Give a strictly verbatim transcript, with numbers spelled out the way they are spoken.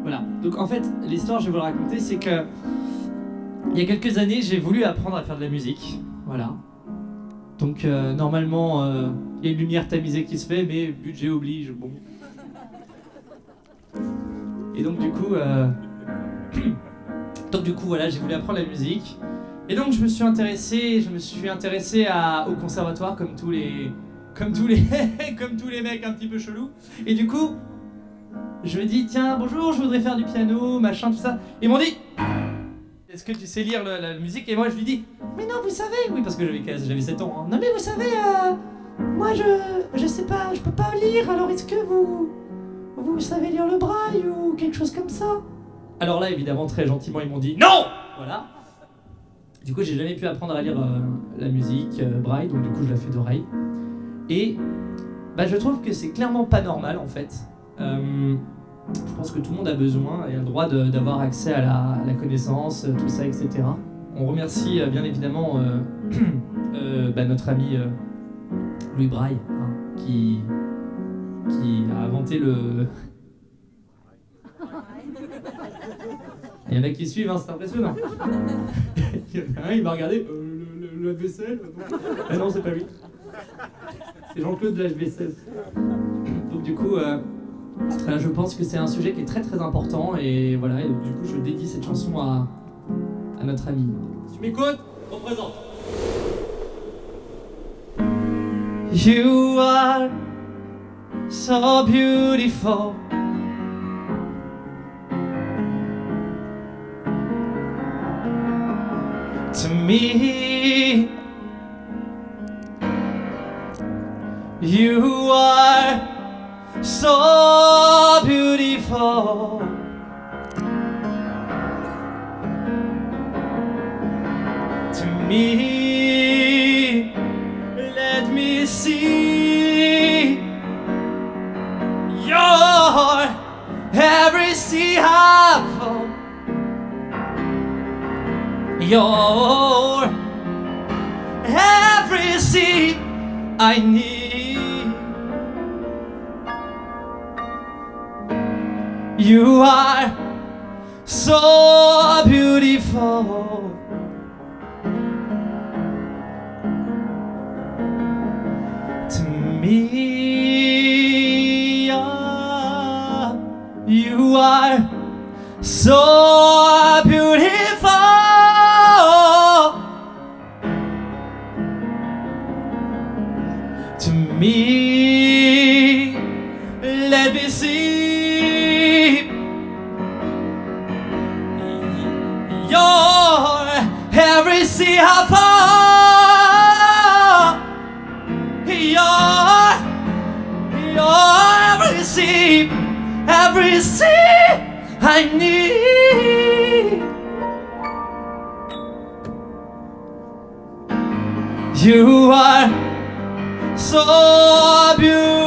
Voilà. Donc en fait, l'histoire, je vais vous la raconter, c'est que il y a quelques années, j'ai voulu apprendre à faire de la musique. Voilà. Donc euh, normalement, euh, il y a une lumière tamisée qui se fait, mais budget oblige. Bon. Et donc du coup, euh... donc du coup, voilà, j'ai voulu apprendre la musique. Et donc je me suis intéressé, je me suis intéressé à, au conservatoire comme tous les, comme tous les, comme tous les mecs un petit peu chelous. Et du coup, je me dis tiens bonjour, je voudrais faire du piano, machin, tout ça. Ils m'ont dit est-ce que tu sais lire le, la musique? Et moi je lui dis mais non, vous savez, oui parce que j'avais j'avais sept ans. Hein. Non mais vous savez, euh, moi je, je sais pas, je peux pas lire. Alors est-ce que vous, vous savez lire le braille ou quelque chose comme ça? Alors là évidemment très gentiment ils m'ont dit non. Voilà. Du coup, j'ai jamais pu apprendre à lire euh, la musique euh, braille, donc du coup, je la fais d'oreille. Et bah, je trouve que c'est clairement pas normal en fait. Euh, je pense que tout le monde a besoin et a le droit d'avoir accès à la, à la connaissance, tout ça, et cetera. On remercie euh, bien évidemment euh, euh, bah, notre ami euh, Louis Braille, hein, qui, qui a inventé le. Il y en a qui suivent, hein, c'est impressionnant. Il y en a un, il m'a regardé, euh, le, le, le vaisselle. Ah non, c'est pas lui. C'est Jean-Claude Lave-Vaisselle. Donc du coup, euh, je pense que c'est un sujet qui est très très important et voilà, et du coup je dédie cette chanson à, à notre ami. Tu m'écoutes? On présente. You are so beautiful. To me, you are so beautiful. To me, let me see your every sea half. You're everything I need. You are so beautiful. To me, yeah, you are so beautiful. To me, let me see your every sea how far your your every sea, every sea I need. You are so beautiful.